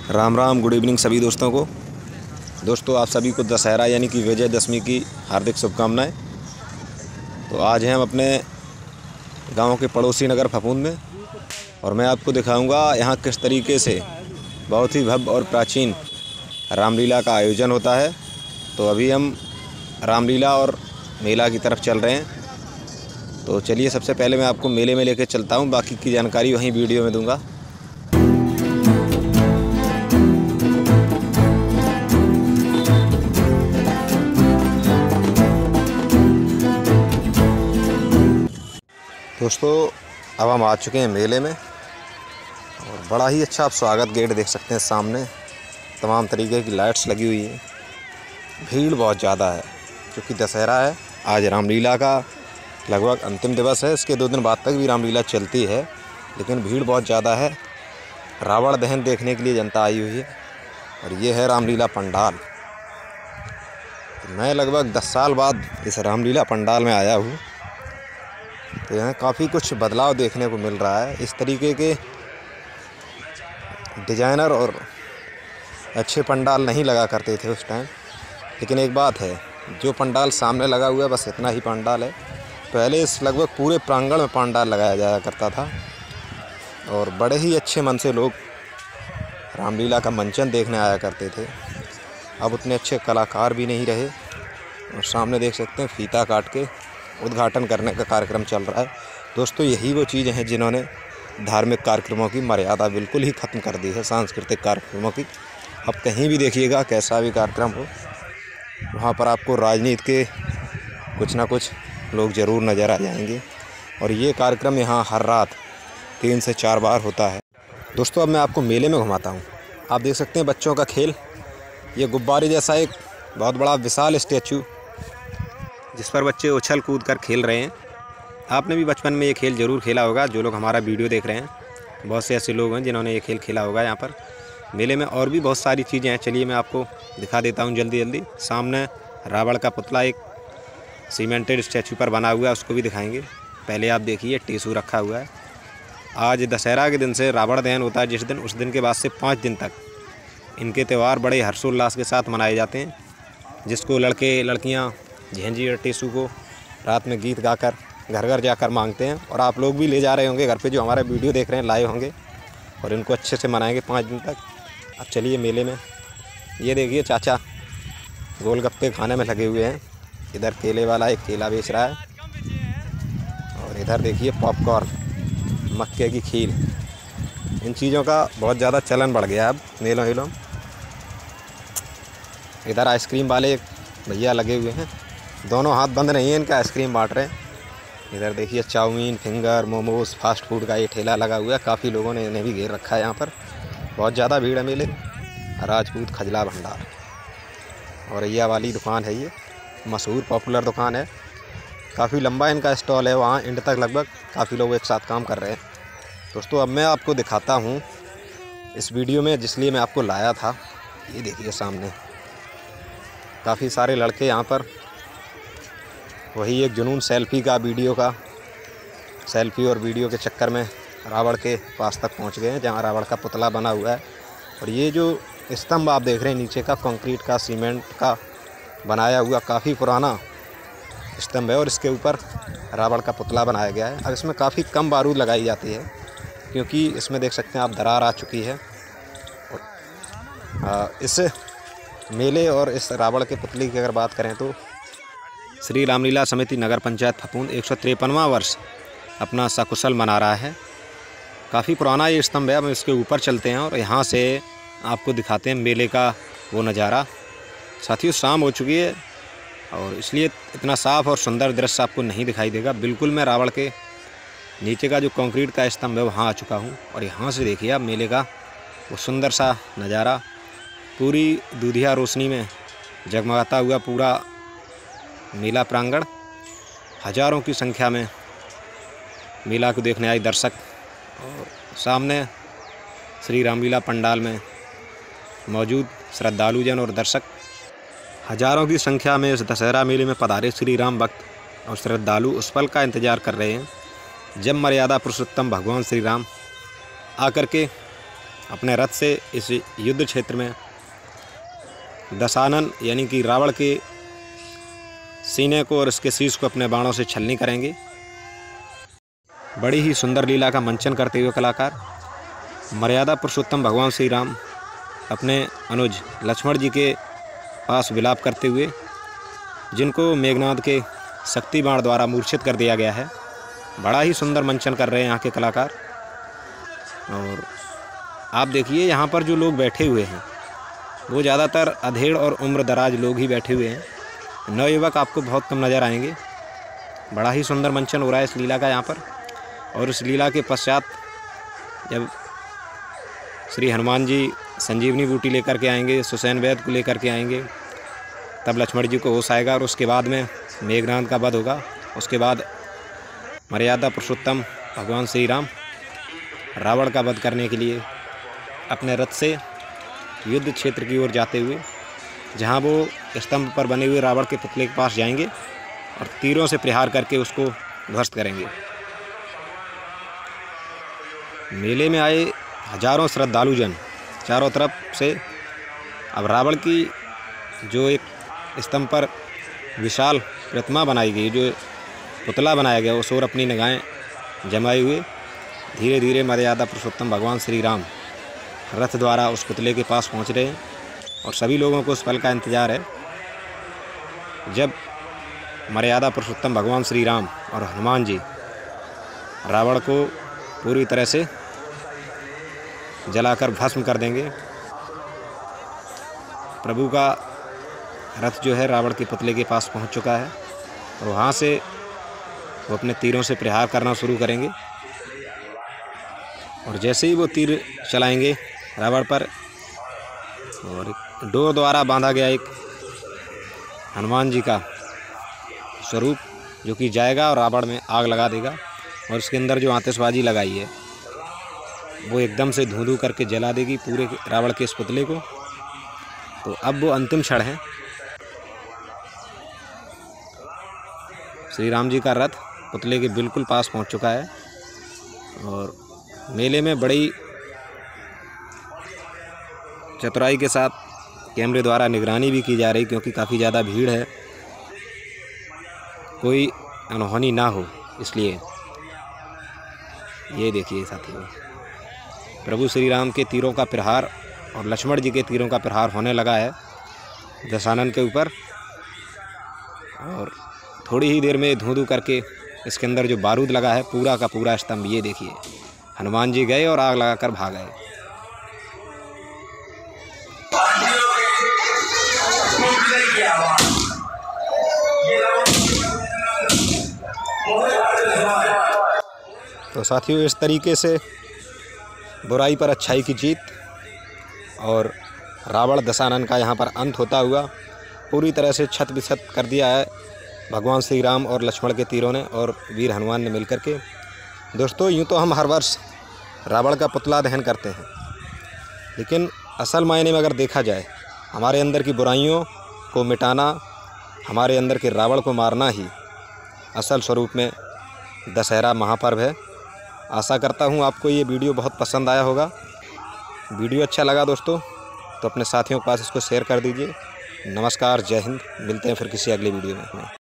Ram Ram, good evening सभी दोस्तों को। दोस्तों, आप सभी को दशहरा यानी कि विजयदशमी की हार्दिक शुभकामनाएं। तो आज हैं हम अपने गांव के पड़ोसी नगर फफूंद में और मैं आपको दिखाऊंगा यहाँ किस तरीके से बहुत ही भव्य और प्राचीन रामलीला का आयोजन होता है। तो अभी हम रामलीला और मेला की तरफ चल रहे हैं। तो चलिए, सबसे पहले मैं आपको मेले में लेकर चलता हूँ, बाकी की जानकारी वहीं वीडियो में दूंगा। दोस्तों, अब हम आ चुके हैं मेले में और बड़ा ही अच्छा आप स्वागत गेट देख सकते हैं। सामने तमाम तरीके की लाइट्स लगी हुई हैं। भीड़ बहुत ज़्यादा है क्योंकि दशहरा है। आज रामलीला का लगभग अंतिम दिवस है। इसके 2 दिन बाद तक भी रामलीला चलती है, लेकिन भीड़ बहुत ज़्यादा है। रावण दहन देखने के लिए जनता आई हुई है और ये है रामलीला पंडाल। मैं लगभग 10 साल बाद इस रामलीला पंडाल में आया हूँ, तो यहाँ काफ़ी कुछ बदलाव देखने को मिल रहा है। इस तरीके के डिजाइनर और अच्छे पंडाल नहीं लगा करते थे उस टाइम, लेकिन एक बात है, जो पंडाल सामने लगा हुआ है बस इतना ही पंडाल है। पहले इस लगभग पूरे प्रांगण में पंडाल लगाया जाया करता था और बड़े ही अच्छे मन से लोग रामलीला का मंचन देखने आया करते थे। अब उतने अच्छे कलाकार भी नहीं रहे और सामने देख सकते हैं फीता काट के उद्घाटन करने का कार्यक्रम चल रहा है। दोस्तों, यही वो चीज़ें हैं जिन्होंने धार्मिक कार्यक्रमों की मर्यादा बिल्कुल ही ख़त्म कर दी है, सांस्कृतिक कार्यक्रमों की। अब कहीं भी देखिएगा, कैसा भी कार्यक्रम हो, वहाँ पर आपको राजनीति के कुछ ना कुछ लोग ज़रूर नज़र आ जाएंगे। और ये कार्यक्रम यहाँ हर रात 3 से 4 बार होता है। दोस्तों, अब मैं आपको मेले में घुमाता हूँ। आप देख सकते हैं बच्चों का खेल, ये गुब्बारे जैसा एक बहुत बड़ा विशाल स्टैचू जिस पर बच्चे उछल कूद कर खेल रहे हैं। आपने भी बचपन में ये खेल ज़रूर खेला होगा। जो लोग हमारा वीडियो देख रहे हैं, बहुत से ऐसे लोग हैं जिन्होंने ये खेल खेला होगा। यहाँ पर मेले में और भी बहुत सारी चीज़ें हैं। चलिए, मैं आपको दिखा देता हूँ जल्दी जल्दी। सामने रावण का पुतला एक सीमेंटेड स्टैचू पर बना हुआ है, उसको भी दिखाएंगे। पहले आप देखिए, टेसू रखा हुआ है। आज दशहरा के दिन से रावण दहन होता है जिस दिन, उस दिन के बाद से 5 दिन तक इनके त्यौहार बड़े हर्षोल्लास के साथ मनाए जाते हैं, जिसको लड़के लड़कियाँ झेंझी और टेसू को रात में गीत गाकर घर घर जाकर मांगते हैं। और आप लोग भी ले जा रहे होंगे घर पे, जो हमारा वीडियो देख रहे हैं, लाए होंगे और इनको अच्छे से मनाएंगे 5 दिन तक। अब चलिए मेले में, ये देखिए चाचा गोलगप्पे खाने में लगे हुए हैं। इधर केले वाला एक केला बेच रहा है और इधर देखिए पॉपकॉर्न, मक्के की खीर। इन चीज़ों का बहुत ज़्यादा चलन बढ़ गया है अब मेलों वेलों। इधर आइसक्रीम वाले भैया लगे हुए हैं, दोनों हाथ बंद नहीं है इनका, आइसक्रीम बांट रहे हैं। इधर देखिए chow mein, finger, momos, fast food का ये ठेला लगा हुआ है। काफ़ी लोगों ने इन्हें भी घेर रखा है। यहाँ पर बहुत ज़्यादा भीड़ है मेले। राजपूत खजला भंडार और यह वाली दुकान है, ये मशहूर पॉपुलर दुकान है। काफ़ी लंबा इनका स्टॉल है, वहाँ एंड तक लगभग काफ़ी लोग एक साथ काम कर रहे हैं। दोस्तों, अब मैं आपको दिखाता हूँ इस वीडियो में, जिसलिए मैं आपको लाया था। ये देखिए सामने काफ़ी सारे लड़के यहाँ पर वही एक जुनून सेल्फ़ी का, वीडियो का, सेल्फ़ी और वीडियो के चक्कर में रावण के पास तक पहुँच गए हैं, जहाँ रावण का पुतला बना हुआ है। और ये जो स्तंभ आप देख रहे हैं नीचे का, कंक्रीट का, सीमेंट का बनाया हुआ काफ़ी पुराना स्तंभ है और इसके ऊपर रावण का पुतला बनाया गया है। अब इसमें काफ़ी कम बारूद लगाई जाती है क्योंकि इसमें देख सकते हैं आप दरार आ चुकी है। और इस मेले और इस रावण के पुतले की अगर बात करें तो श्री रामलीला समिति नगर पंचायत फफूंद 153वां वर्ष अपना सकुशल मना रहा है। काफ़ी पुराना ये स्तंभ है। हम इसके ऊपर चलते हैं और यहाँ से आपको दिखाते हैं मेले का वो नज़ारा। साथियों, शाम हो चुकी है और इसलिए इतना साफ़ और सुंदर दृश्य आपको नहीं दिखाई देगा। बिल्कुल मैं रावण के नीचे का जो कंक्रीट का स्तंभ है वहाँ आ चुका हूँ और यहाँ से देखिए आप मेले का वो सुंदर सा नज़ारा। पूरी दूधिया रोशनी में जगमगाता हुआ पूरा मेला प्रांगण। हज़ारों की संख्या में मेला को देखने आए दर्शक और सामने श्री रामलीला पंडाल में मौजूद श्रद्धालुजन और दर्शक हज़ारों की संख्या में इस दशहरा मेले में पधारे श्री राम भक्त और श्रद्धालु उस पल का इंतज़ार कर रहे हैं जब मर्यादा पुरुषोत्तम भगवान श्री राम आकर के अपने रथ से इस युद्ध क्षेत्र में दशानन यानी कि रावण के सीने को और इसके शीश को अपने बाणों से छलनी करेंगे। बड़ी ही सुंदर लीला का मंचन करते हुए कलाकार मर्यादा पुरुषोत्तम भगवान श्री राम अपने अनुज लक्ष्मण जी के पास विलाप करते हुए, जिनको मेघनाद के शक्ति बाण द्वारा मूर्छित कर दिया गया है, बड़ा ही सुंदर मंचन कर रहे हैं यहाँ के कलाकार। और आप देखिए यहाँ पर जो लोग बैठे हुए हैं वो ज़्यादातर अधेड़ और उम्र दराज लोग ही बैठे हुए हैं, नवयुवक आपको बहुत कम नज़र आएंगे। बड़ा ही सुंदर मंचन हो रहा है इस लीला का यहाँ पर। और इस लीला के पश्चात जब श्री हनुमान जी संजीवनी बूटी लेकर के आएंगे, सुसैन वैद्य को लेकर के आएंगे, तब लक्ष्मण जी को होश आएगा और उसके बाद में मेघनाद का वध होगा। उसके बाद मर्यादा पुरुषोत्तम भगवान श्री राम रावण का वध करने के लिए अपने रथ से युद्ध क्षेत्र की ओर जाते हुए, जहां वो स्तंभ पर बने हुए रावण के पुतले के पास जाएंगे और तीरों से प्रहार करके उसको ध्वस्त करेंगे। मेले में आए हजारों श्रद्धालुजन चारों तरफ से अब रावण की जो एक स्तंभ पर विशाल प्रतिमा बनाई गई, जो पुतला बनाया गया, उस ओर अपनी निगाहें जमाए हुए धीरे धीरे मर्यादा पुरुषोत्तम भगवान श्री राम रथ द्वारा उस पुतले के पास पहुंच रहे हैं। और सभी लोगों को उस पल का इंतज़ार है जब मर्यादा पुरुषोत्तम भगवान श्री राम और हनुमान जी रावण को पूरी तरह से जलाकर भस्म कर देंगे। प्रभु का रथ जो है रावण के पुतले के पास पहुंच चुका है और वहाँ से वो अपने तीरों से प्रहार करना शुरू करेंगे। और जैसे ही वो तीर चलाएंगे रावण पर, और डोर द्वारा बांधा गया एक हनुमान जी का स्वरूप जो कि जाएगा और रावण में आग लगा देगा, और उसके अंदर जो आतिशबाजी लगाई है वो एकदम से धूं धूं करके जला देगी पूरे रावण के इस पुतले को। तो अब वो अंतिम क्षण है। श्री राम जी का रथ पुतले के बिल्कुल पास पहुंच चुका है और मेले में बड़ी चतुराई के साथ कैमरे द्वारा निगरानी भी की जा रही, क्योंकि काफ़ी ज़्यादा भीड़ है, कोई अनहोनी ना हो इसलिए। ये देखिए साथियों, प्रभु श्री राम के तीरों का प्रहार और लक्ष्मण जी के तीरों का प्रहार होने लगा है दशानन के ऊपर। और थोड़ी ही देर में धूं धूं करके इसके अंदर जो बारूद लगा है पूरा का पूरा स्तंभ, ये देखिए हनुमान जी गए और आग लगाकर भाग गए। तो साथियों, इस तरीके से बुराई पर अच्छाई की जीत और रावण दशानन का यहाँ पर अंत होता हुआ पूरी तरह से छत बिछत कर दिया है भगवान श्री राम और लक्ष्मण के तीरों ने और वीर हनुमान ने मिलकर के। दोस्तों, यूँ तो हम हर वर्ष रावण का पुतला दहन करते हैं, लेकिन असल मायने में अगर देखा जाए हमारे अंदर की बुराइयों को मिटाना, हमारे अंदर के रावण को मारना ही असल स्वरूप में दशहरा महापर्व है। आशा करता हूँ आपको ये वीडियो बहुत पसंद आया होगा। वीडियो अच्छा लगा दोस्तों तो अपने साथियों के पास इसको शेयर कर दीजिए। नमस्कार, जय हिंद। मिलते हैं फिर किसी अगले वीडियो में।